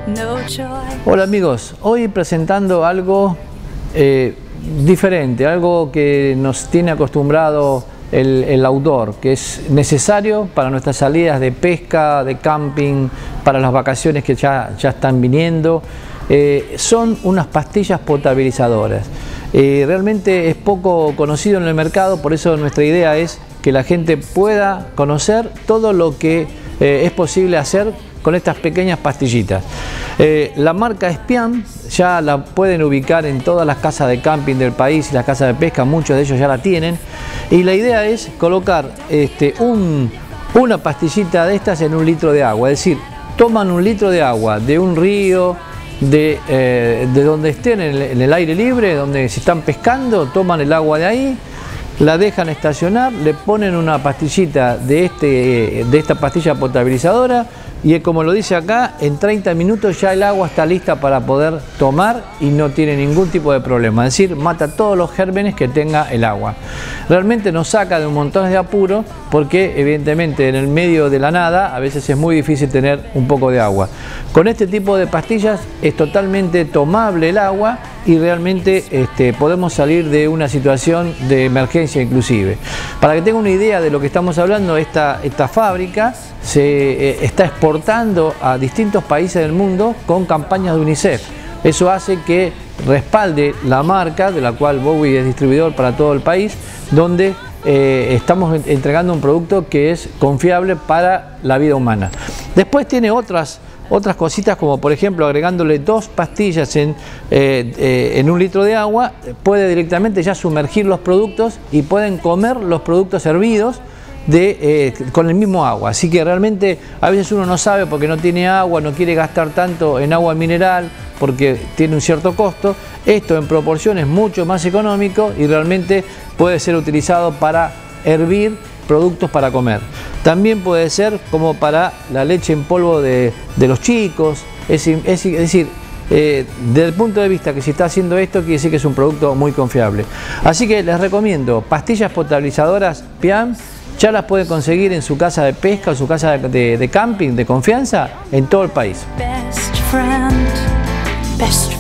Hola amigos, hoy presentando algo diferente, algo que nos tiene acostumbrado el outdoor, que es necesario para nuestras salidas de pesca, de camping, para las vacaciones que ya están viniendo. Son unas pastillas potabilizadoras. Realmente es poco conocido en el mercado, por eso nuestra idea es que la gente pueda conocer todo lo que es posible hacer con estas pequeñas pastillitas. La marca Spiam ya la pueden ubicar en todas las casas de camping del país y las casas de pesca, muchos de ellos ya la tienen. Y la idea es colocar una pastillita de estas en 1 litro de agua, es decir, toman 1 litro de agua de un río, de donde estén en el aire libre, donde se están pescando, toman el agua de ahí, la dejan estacionar, le ponen una pastillita de esta pastilla potabilizadora y como lo dice acá, en 30 minutos ya el agua está lista para poder tomar y no tiene ningún tipo de problema, es decir, mata todos los gérmenes que tenga el agua. Realmente nos saca de un montón de apuro porque evidentemente en el medio de la nada a veces es muy difícil tener un poco de agua. Con este tipo de pastillas es totalmente tomable el agua y realmente podemos salir de una situación de emergencia inclusive. Para que tengan una idea de lo que estamos hablando, esta fábrica se está exportando a distintos países del mundo con campañas de UNICEF. Eso hace que respalde la marca de la cual Bowie es distribuidor para todo el país, donde estamos entregando un producto que es confiable para la vida humana. Después tiene otras cositas, como por ejemplo agregándole 2 pastillas en 1 litro de agua, puede directamente ya sumergir los productos y pueden comer los productos hervidos con el mismo agua. Así que realmente a veces uno no sabe porque no tiene agua, no quiere gastar tanto en agua mineral porque tiene un cierto costo. Esto en proporción es mucho más económico y realmente puede ser utilizado para hervir productos para comer. También puede ser como para la leche en polvo de los chicos, es decir, desde el punto de vista que si está haciendo esto, quiere decir que es un producto muy confiable. Así que les recomiendo pastillas potabilizadoras Spiam, ya las pueden conseguir en su casa de pesca o su casa de camping de confianza en todo el país.